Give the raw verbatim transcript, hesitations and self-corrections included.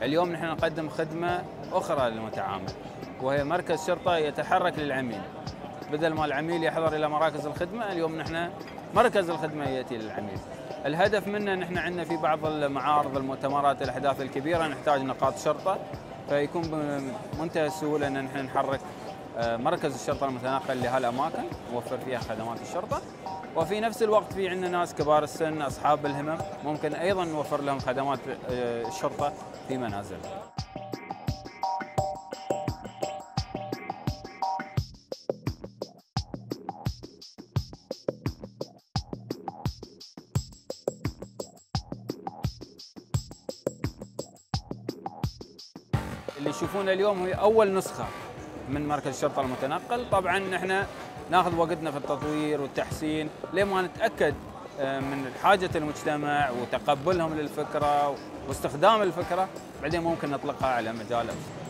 اليوم نحن نقدم خدمة أخرى للمتعامل، وهي مركز شرطة يتحرك للعميل. بدل ما العميل يحضر إلى مراكز الخدمة، اليوم نحن مركز الخدمة يأتي للعميل. الهدف منه نحن عندنا في بعض المعارض، المؤتمرات، الأحداث الكبيرة نحتاج نقاط شرطة، فيكون بمنتهى السهولة أن نحن نحرك مركز الشرطة المتنقل لهالأماكن، نوفر فيها خدمات الشرطة، وفي نفس الوقت في عندنا ناس كبار السن، أصحاب الهمم، ممكن أيضا نوفر لهم خدمات الشرطة في منازلهم. اللي يشوفونه اليوم هي أول نسخة من مركز الشرطة المتنقل. طبعا نحن ناخذ وقتنا في التطوير والتحسين لما نتأكد من حاجة المجتمع وتقبلهم للفكرة واستخدام الفكرة، بعدين ممكن نطلقها على مجال